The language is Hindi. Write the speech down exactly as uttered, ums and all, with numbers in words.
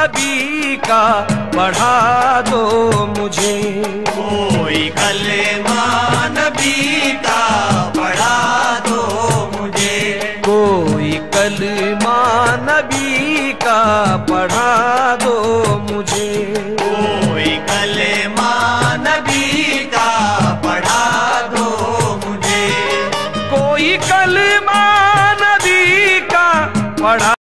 नबी का पढ़ा दो मुझे। कोई कलमा नबी का पढ़ा दो मुझे। कोई कलमा नबी का पढ़ा दो मुझे। कोई कलमा नबी का पढ़ा दो मुझे। कोई कलमा नबी का पढ़ा